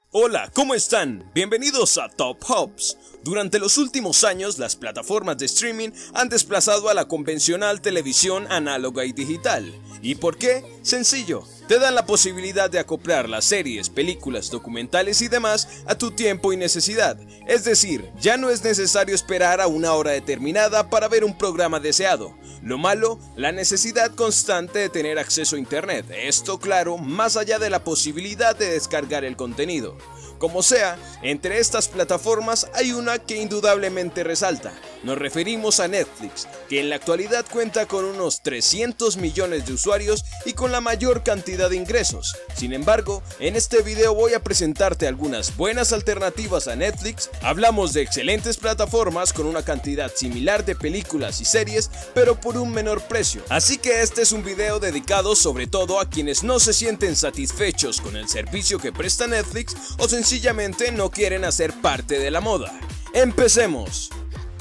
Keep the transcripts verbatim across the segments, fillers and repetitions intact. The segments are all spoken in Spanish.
Hola, ¿cómo están? Bienvenidos a Top Hubs. Durante los últimos años, las plataformas de streaming han desplazado a la convencional televisión análoga y digital. ¿Y por qué? Sencillo. Te dan la posibilidad de acoplar las series, películas, documentales y demás a tu tiempo y necesidad. Es decir, ya no es necesario esperar a una hora determinada para ver un programa deseado. Lo malo, la necesidad constante de tener acceso a internet. Esto, claro, más allá de la posibilidad de descargar el contenido. Como sea, entre estas plataformas hay una que indudablemente resalta. Nos referimos a Netflix, que en la actualidad cuenta con unos trescientos millones de usuarios y con la mayor cantidad de ingresos. Sin embargo, en este video voy a presentarte algunas buenas alternativas a Netflix. Hablamos de excelentes plataformas con una cantidad similar de películas y series, pero por un menor precio. Así que este es un video dedicado sobre todo a quienes no se sienten satisfechos con el servicio que presta Netflix o sencillamente no quieren hacer parte de la moda. ¡Empecemos!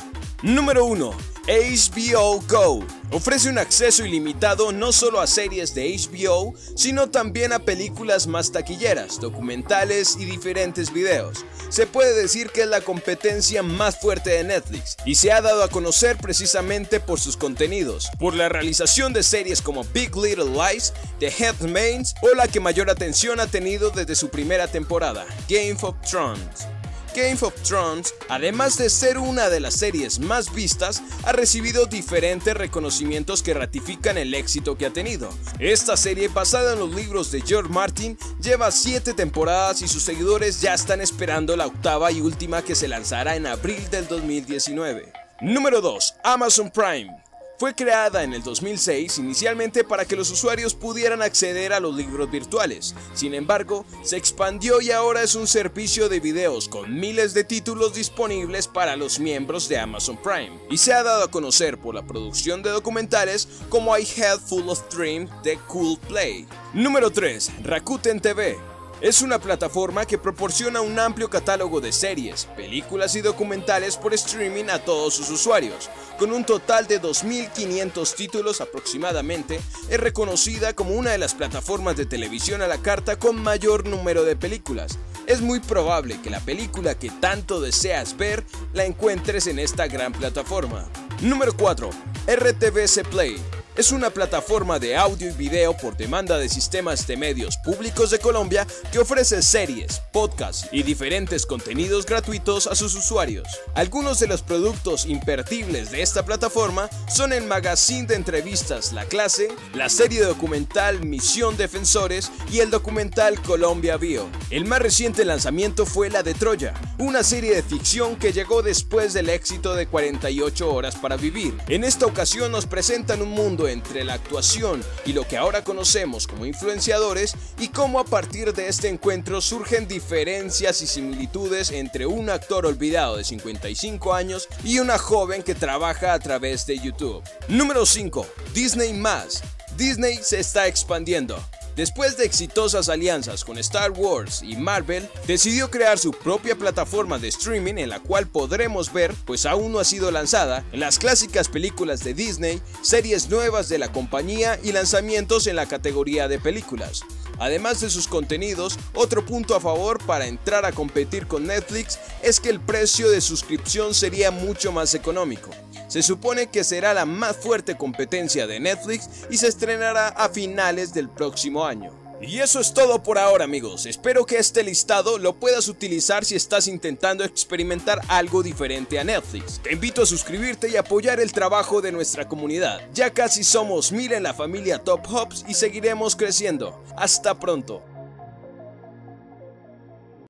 Número uno. H B O Go. Ofrece un acceso ilimitado no solo a series de H B O, sino también a películas más taquilleras, documentales y diferentes videos. Se puede decir que es la competencia más fuerte de Netflix y se ha dado a conocer precisamente por sus contenidos, por la realización de series como Big Little Lies, The Handmaid's o la que mayor atención ha tenido desde su primera temporada, Game of Thrones. Game of Thrones, además de ser una de las series más vistas, ha recibido diferentes reconocimientos que ratifican el éxito que ha tenido. Esta serie, basada en los libros de George Martin, lleva siete temporadas y sus seguidores ya están esperando la octava y última que se lanzará en abril del dos mil diecinueve. Número dos. Amazon Prime. Fue creada en el dos mil seis inicialmente para que los usuarios pudieran acceder a los libros virtuales. Sin embargo, se expandió y ahora es un servicio de videos con miles de títulos disponibles para los miembros de Amazon Prime. Y se ha dado a conocer por la producción de documentales como I Head Full of Dreams de Cool Play. Número tres. Rakuten T V. Es una plataforma que proporciona un amplio catálogo de series, películas y documentales por streaming a todos sus usuarios. Con un total de dos mil quinientos títulos aproximadamente, es reconocida como una de las plataformas de televisión a la carta con mayor número de películas. Es muy probable que la película que tanto deseas ver la encuentres en esta gran plataforma. Número cuatro. R T V C Play. Es una plataforma de audio y video por demanda de sistemas de medios públicos de Colombia que ofrece series, podcasts y diferentes contenidos gratuitos a sus usuarios. Algunos de los productos imperdibles de esta plataforma son el magazine de entrevistas La Clase, la serie documental Misión Defensores y el documental Colombia Bio. El más reciente lanzamiento fue La de Troya, una serie de ficción que llegó después del éxito de cuarenta y ocho horas para vivir. En esta ocasión nos presentan un mundo entre la actuación y lo que ahora conocemos como influenciadores y cómo a partir de este encuentro surgen diferencias y similitudes entre un actor olvidado de cincuenta y cinco años y una joven que trabaja a través de YouTube. Número cinco. Disney más. Disney se está expandiendo. Después de exitosas alianzas con Star Wars y Marvel, decidió crear su propia plataforma de streaming en la cual podremos ver, pues aún no ha sido lanzada, las clásicas películas de Disney, series nuevas de la compañía y lanzamientos en la categoría de películas. Además de sus contenidos, otro punto a favor para entrar a competir con Netflix es que el precio de suscripción sería mucho más económico. Se supone que será la más fuerte competencia de Netflix y se estrenará a finales del próximo año. Y eso es todo por ahora, amigos. Espero que este listado lo puedas utilizar si estás intentando experimentar algo diferente a Netflix. Te invito a suscribirte y apoyar el trabajo de nuestra comunidad. Ya casi somos mil en la familia Top Hubs y seguiremos creciendo. Hasta pronto.